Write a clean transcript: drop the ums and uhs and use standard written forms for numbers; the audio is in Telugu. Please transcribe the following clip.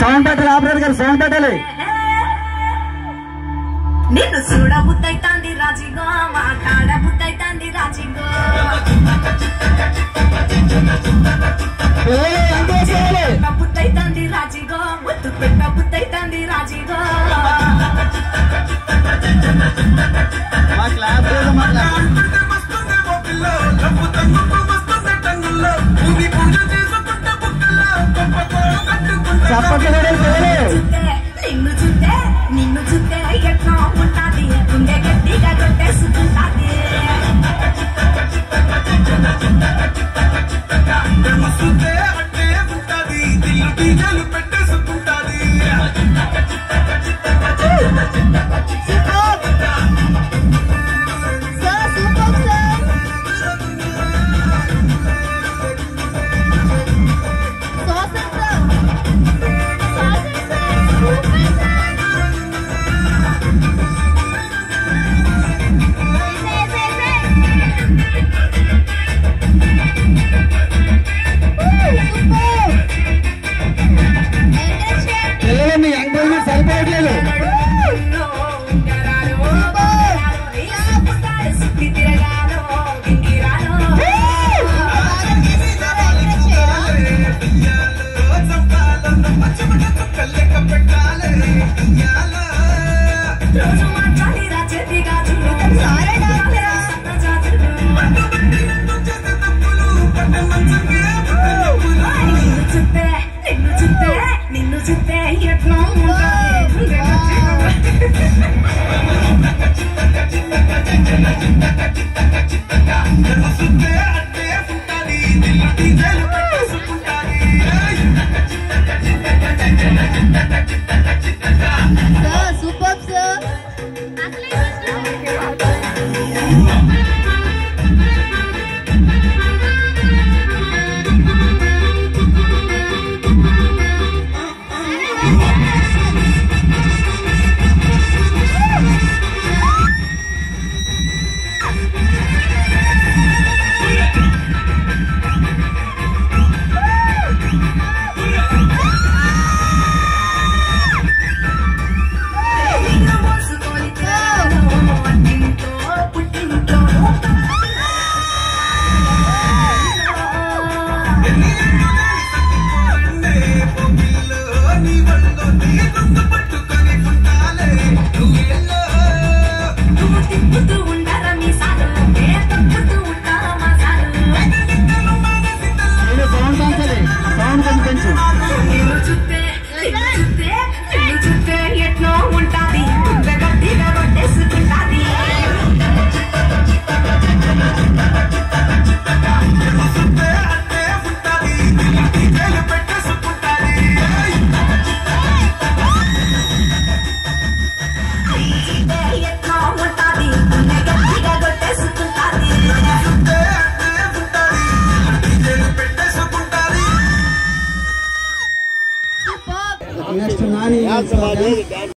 సౌండ్ పెట్టాలి, ఆపరేటర్ గారు సౌండ్ పెట్టాలి. నిన్ను చూడ బుద్ధైతాంది రాజిగో, మాట్లాడ బుద్ధైతాంది రాజిగో. బుద్ధైతాంది రాజిగో, ముద్దు పెట్ట బుద్ధైతాంది రాజిగో. నిన్ను చూస్తే నిన్ను చూస్తే ఎట్లా ఉంటాది, గుండె గట్టిగా కొట్టేసుకుంటాది. నిన్ను చూస్తే ఎట్లా సూపర్ సార్. ఎట్లా ఉంటాది, గట్టిగా కొట్టేసుకుంటాది. ఎట్లా ఉంటాది, గట్టిగా కొట్టేసుకుంటాది. నెక్స్ట్ నాని